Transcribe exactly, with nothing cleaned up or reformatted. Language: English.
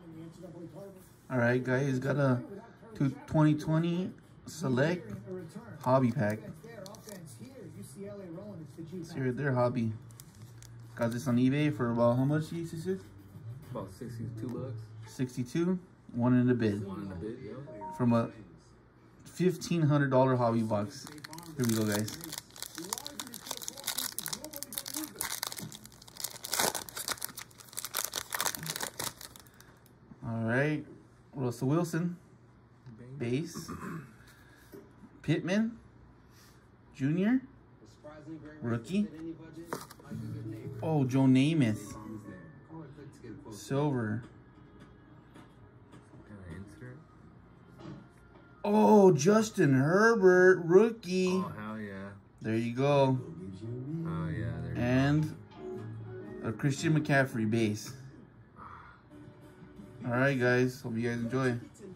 All right, guys, got a twenty twenty Select Hobby Pack. See right there, Hobby. Got this on eBay for about how much? E C six? About sixty-two bucks. sixty-two. One in a bid. One in a bid, yeah. From a fifteen hundred dollar hobby box. Here we go, guys. All right, Russell Wilson, base. Pittman, Junior, rookie. Oh, Joe Namath, silver. Oh, Justin Herbert, rookie. Oh, hell yeah. There you go. Oh, yeah. There you and go. A Christian McCaffrey base. All right, guys. Hope you guys enjoy.